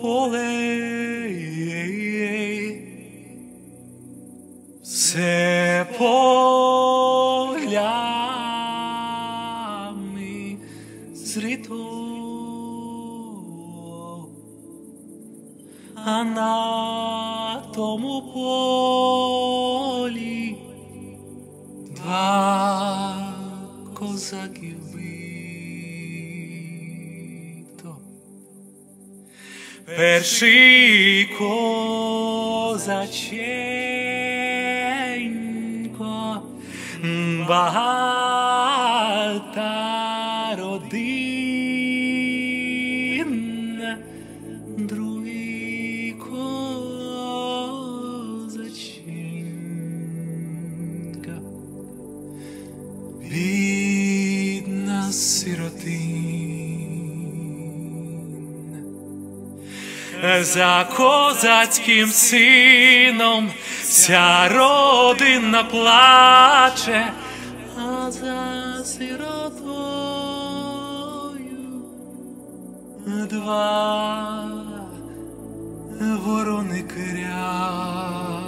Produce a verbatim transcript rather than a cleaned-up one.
поле, все полями зрито, а на тому полі два козаки вбито. Перший козаченько, багата родина, другий козаченька, бідна сиротина. За козацьким сином вся родина плаче, а за сиротою два ворони кряче.